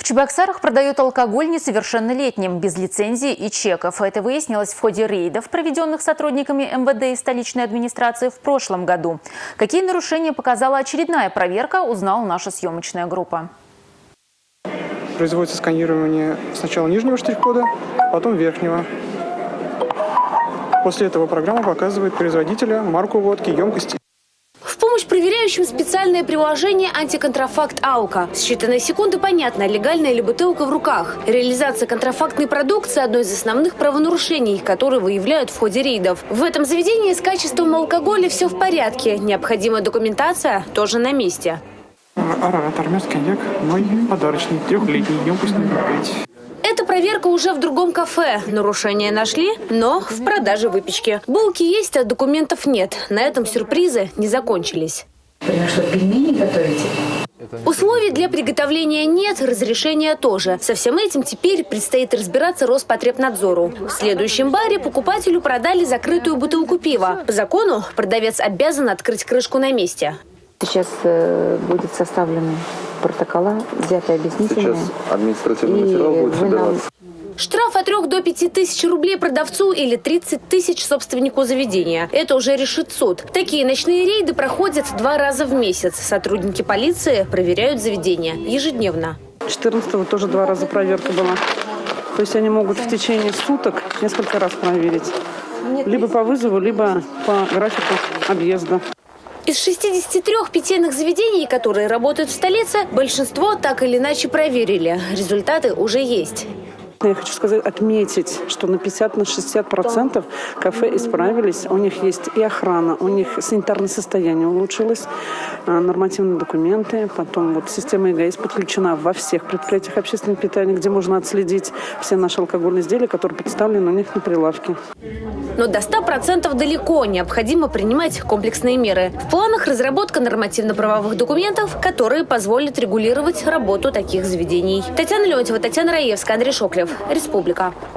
Чебоксарах продают алкоголь несовершеннолетним, без лицензии и чеков. Это выяснилось в ходе рейдов, проведенных сотрудниками МВД и столичной администрации в прошлом году. Какие нарушения показала очередная проверка, узнала наша съемочная группа. Производится сканирование сначала нижнего штрих-кода, потом верхнего. После этого программа показывает производителя, марку водки, емкости. В помощь проверяющим специальное приложение «Антиконтрафакт АУКа». В считанные секунды понятно, легальная ли бутылка в руках. Реализация контрафактной продукции – одно из основных правонарушений, которые выявляют в ходе рейдов. В этом заведении с качеством алкоголя все в порядке. Необходимая документация тоже на месте. Арарат, армянский коньяк, мой подарочный, 3-летний, емкость номер 5. Эта проверка уже в другом кафе. Нарушения нашли, но в продаже выпечки. Булки есть, а документов нет. На этом сюрпризы не закончились. Понимаешь, что пельмени готовите? Условий для приготовления нет, разрешения тоже. Со всем этим теперь предстоит разбираться Роспотребнадзору. В следующем баре покупателю продали закрытую бутылку пива. По закону продавец обязан открыть крышку на месте. Сейчас будет составлены протокола, взятые объяснительные. Сейчас административный материал будет собираться. Штраф от 3 до 5 тысяч рублей продавцу или 30 тысяч собственнику заведения. Это уже решит суд. Такие ночные рейды проходят 2 раза в месяц. Сотрудники полиции проверяют заведения ежедневно. 14-го тоже 2 раза проверка была. То есть они могут в течение суток несколько раз проверить. Либо по вызову, либо по графику объезда. Из 63 питейных заведений, которые работают в столице, большинство так или иначе проверили. Результаты уже есть. Я хочу сказать, отметить, что на 50–60% кафе исправились. У них есть и охрана, у них санитарное состояние улучшилось, нормативные документы. Потом вот система ЕГАИС подключена во всех предприятиях общественного питания, где можно отследить все наши алкогольные изделия, которые представлены у них на прилавке. Но до 100% далеко. Необходимо принимать комплексные меры. В планах разработка нормативно-правовых документов, которые позволят регулировать работу таких заведений. Татьяна Леонтьева, Татьяна Раевская, Андрей Шоклев. Республика.